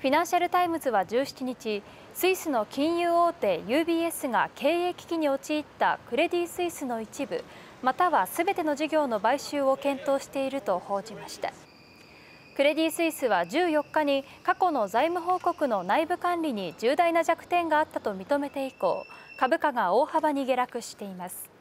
フィナンシャル・タイムズは17日、スイスの金融大手 UBS が経営危機に陥ったクレディ・スイスの一部、またはすべての事業の買収を検討していると報じました。クレディ・スイスは14日に過去の財務報告の内部管理に重大な弱点があったと認めて以降、株価が大幅に下落しています。